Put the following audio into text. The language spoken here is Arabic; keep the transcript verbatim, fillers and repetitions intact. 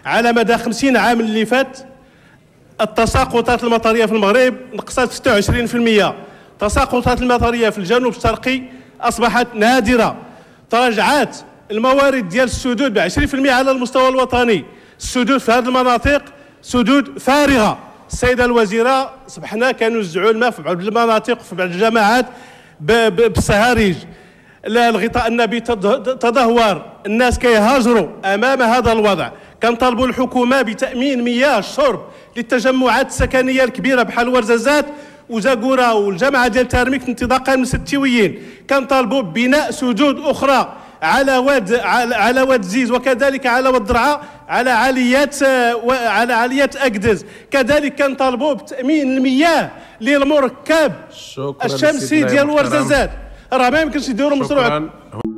على مدى خمسين عام اللي فات التساقطات المطريه في المغرب نقصت ستة وعشرين بالمئة. التساقطات المطريه في الجنوب الشرقي اصبحت نادره. تراجعات الموارد ديال السدود ب عشرين بالمئة على المستوى الوطني. السدود في هذه المناطق سدود فارغه. السيده الوزيره صبحنا كنوزعوا الماء في بعض المناطق وفي بعض الجماعات بالسهاريج. الغطاء النبي تدهور، الناس كيهاجروا امام هذا الوضع. كنطالبوا الحكومه بتامين مياه الشرب للتجمعات السكنيه الكبيره بحال ورزازات وزاكوره والجامعه ديال تارميك انطلاقا من ستيويين. كنطالبوا ببناء سدود اخرى على واد على واد زيز وكذلك على واد درعا على عاليات على عاليات اكدز. كذلك كنطالبوا بتامين المياه للمركب الشمسي ديال ورزازات. راه ما يمكنش يديروا مشروع.